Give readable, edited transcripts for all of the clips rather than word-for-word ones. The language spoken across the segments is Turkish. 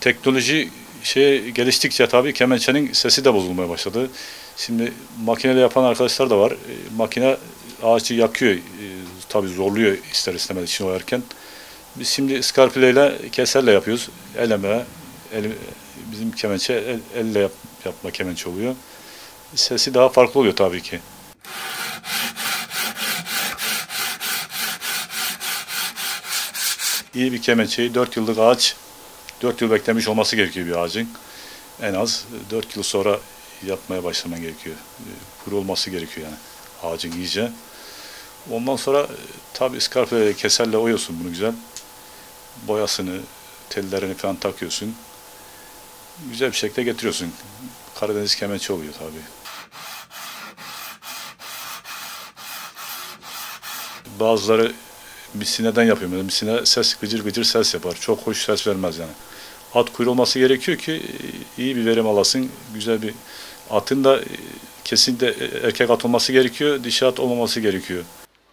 teknoloji geliştikçe tabii kemençenin sesi de bozulmaya başladı. Şimdi makineyle yapan arkadaşlar da var. Makine ağaçı yakıyor, tabii zorluyor ister istemez için oyarken. Biz şimdi iskarpileyle, keserle yapıyoruz. Bizim kemençe elle yapma kemençe oluyor. Sesi daha farklı oluyor tabii ki. İyi bir kemençeyi 4 yıllık ağaç, 4 yıl beklemiş olması gerekiyor bir ağacın. En az 4 yıl sonra yapmaya başlaman gerekiyor. Kuru olması gerekiyor yani ağacın iyice. Ondan sonra tabii iskarpeyle, keserle oyuyorsun bunu güzel. Boyasını, tellerini falan takıyorsun. Güzel bir şekilde getiriyorsun. Karadeniz kemençe oluyor tabii. Bazıları misineden yapıyor. Misine ses gıcır gıcır ses yapar. Çok hoş ses vermez yani. At kuyruğu olması gerekiyor ki iyi bir verim alasın. Güzel bir atın da kesinlikle erkek at olması gerekiyor. Dişi at olmaması gerekiyor.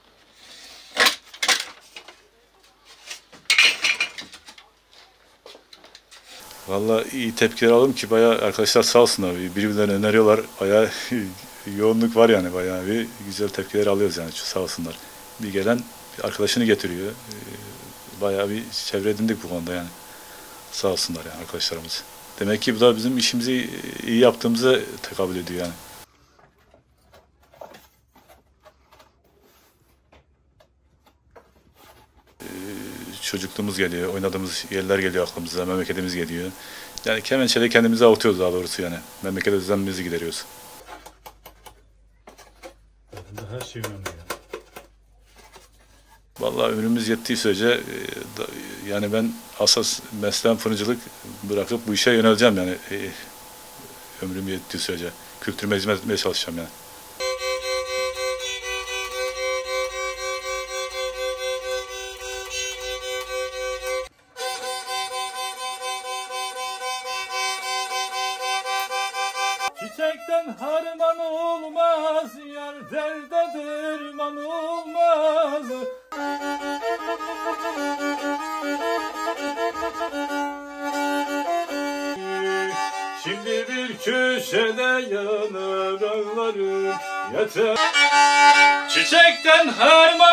Vallahi iyi tepkiler aldım ki bayağı arkadaşlar sağ olsunlar. Birbirlerine öneriyorlar. Bayağı yoğunluk var yani, bayağı bir güzel tepkiler alıyoruz yani, sağ olsunlar. Bir gelen bir arkadaşını getiriyor. Bayağı bir çevre edindik bu konuda yani. Sağ olsunlar yani arkadaşlarımız. Demek ki bu da bizim işimizi iyi yaptığımıza tekabül ediyor yani. Çocukluğumuz geliyor, oynadığımız yerler geliyor aklımıza, memleketimiz geliyor. Yani kemençeyle kendimizi avutuyoruz daha doğrusu yani. Memleket özlemimizi gideriyoruz. Her şey önemli ya. Vallahi ömrümüz yettiği sürece yani ben asas mesleğim fırıncılık, bırakıp bu işe yöneleceğim yani. Ömrüm yettiği sürece kültürüme hizmet etmeye çalışacağım yani. Çiçekten harman olmaz, yar derde derman olmaz. Şimdi bir köşede yanar ağlarım yeter. Çiçekten harman